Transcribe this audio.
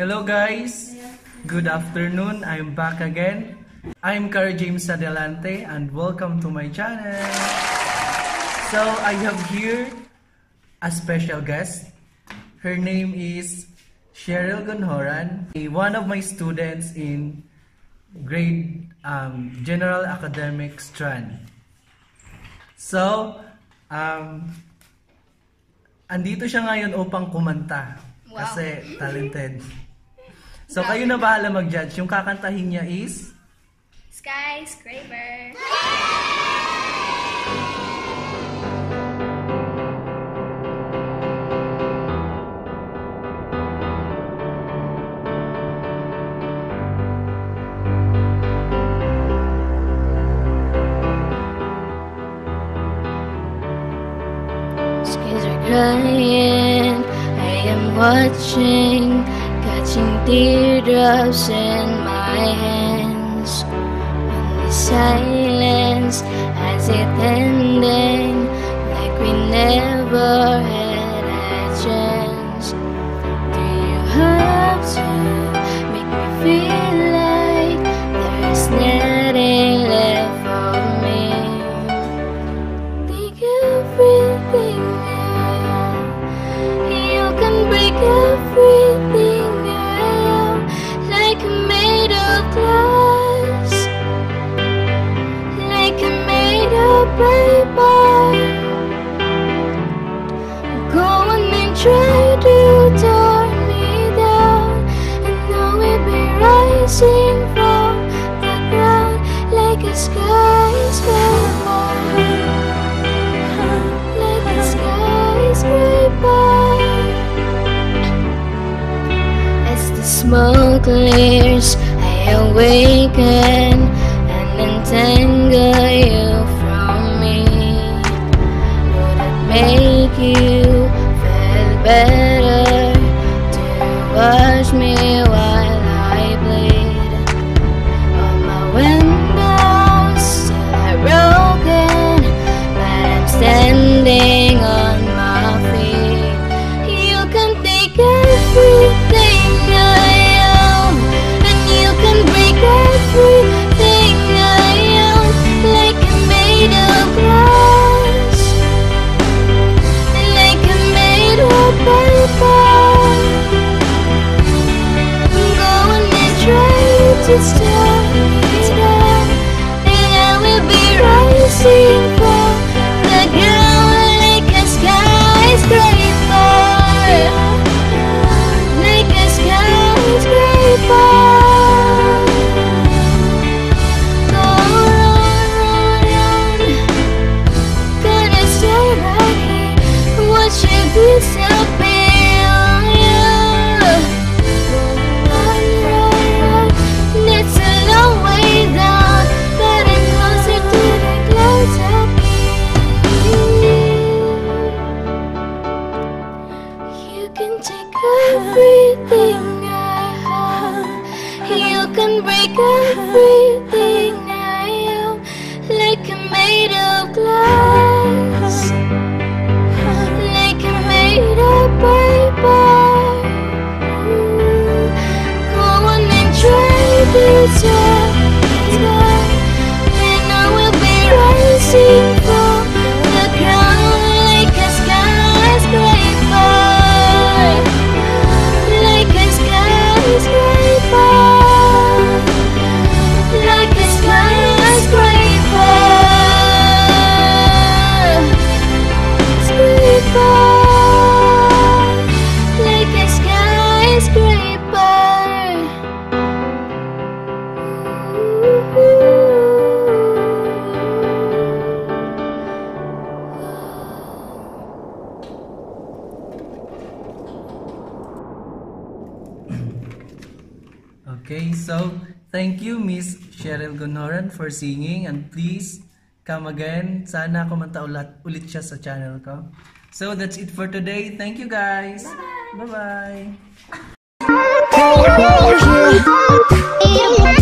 Hello guys, good afternoon. I'm back again. I'm Car James Adelante and welcome to my channel. So I have here a special guest. Her name is Cheryl Gonhoran, one of my students in grade General Academic Strand. So, andito siya ngayon upang kumanta. Wow. Kasi talented. So, kayo na bahala mag-judge. Yung kakantahin niya is? Skyscraper. Skies are crying, I am watching, catching teardrops in my hands. Only silence as it ending, like we never had a chance. Do you have to make me feel like there's nothing left for me? Take everything I am. You can break everything I am, like I'm made of glass, like I'm made of paper. Go on and try to tear me down, and I will be rising from the ground like a skyscraper. Like a skyscraper. As the smoke clears, I awaken and untangle you from me. Would it make you feel better to watch me while I bleed? All my windows still are broken, but I'm standing on my feet. You can take everything I am, and you can break everything I am, like I'm made of glass, like I'm made of paper. Go on and try to stop me down, and I will be rising from the ground like a skyscraper, like a skyscraper. Go on, gonna stay right here, watch you disappear. It's a long way down, but I'm closer to the clouds again. You can take everything I have, you can break everything I am, like I'm made of glass, like I'm made of paper. Go on and try to tear me down, and I will be rising from the ground like a skyscraper, like a skyscraper, like a skyscraper, skyscraper, like a skyscraper. Okay, so thank you Miss Cheryl Gonhoran for singing, and please come again. Sana kumanta ulit siya sa channel ko. So that's it for today. Thank you guys. Bye-bye.